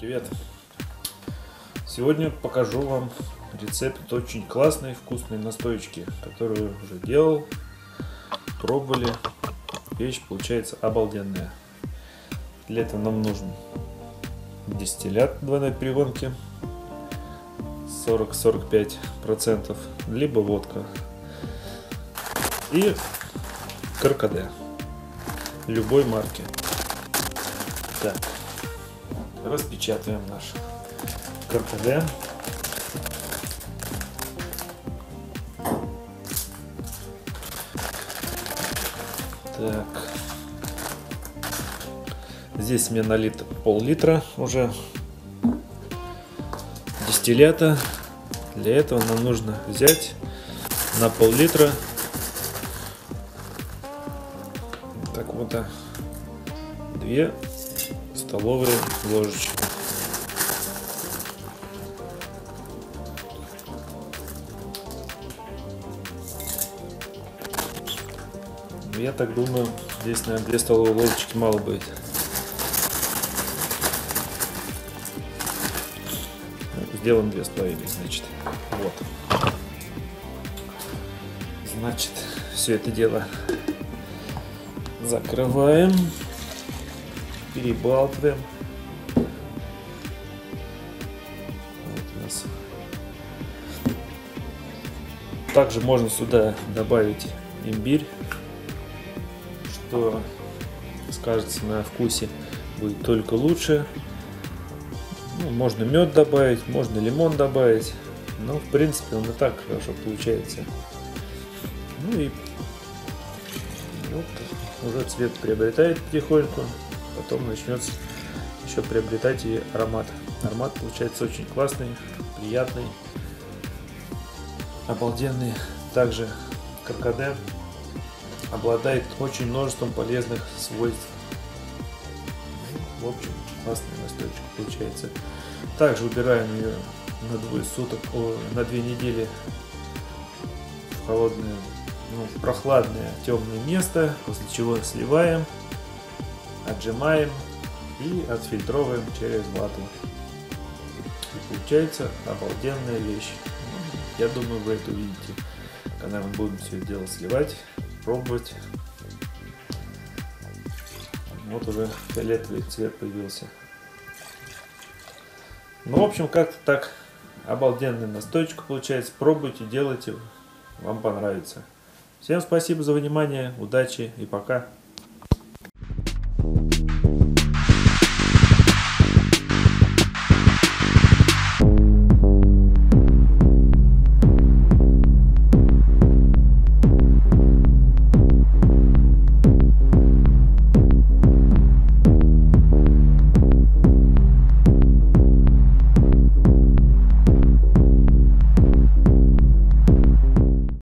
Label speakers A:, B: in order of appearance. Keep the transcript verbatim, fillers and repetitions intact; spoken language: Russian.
A: Привет! Сегодня покажу вам рецепт очень классной вкусной настоечки, которую уже делал, пробовали. Вещь получается обалденная. Для этого нам нужен дистиллят двойной перегонки сорок — сорок пять процентов, либо водка, и каркаде любой марки. Так, распечатываем наш каркаде. Так, здесь мне налито пол-литра уже дистиллята. Для этого нам нужно взять на пол-литра так вот две столовые ложечки. Я так думаю, здесь, наверное, две столовые ложечки мало будет. Сделаем две с половиной, значит. Вот. Значит, все это дело закрываем, перебалтываем. Вот у нас. Также можно сюда добавить имбирь, что скажется на вкусе будет только лучше. Ну, можно мед добавить, можно лимон добавить, но в принципе он и так хорошо получается. Ну и вот, уже цвет приобретает потихоньку, потом начнется еще приобретать и аромат. Аромат получается очень классный, приятный, обалденный. Также каркаде обладает очень множеством полезных свойств. В общем, классная настойка получается. Также убираем ее на двое суток, о, на две недели в холодное, ну, в прохладное темное место, после чего сливаем, отжимаем и отфильтровываем через вату. И получается обалденная вещь. Я думаю, вы это увидите, когда мы будем все это дело сливать, пробовать. Вот уже фиолетовый цвет появился. Ну, в общем, как-то так. Обалденная настойка получается. Пробуйте, делайте. Вам понравится. Всем спасибо за внимание. Удачи и пока.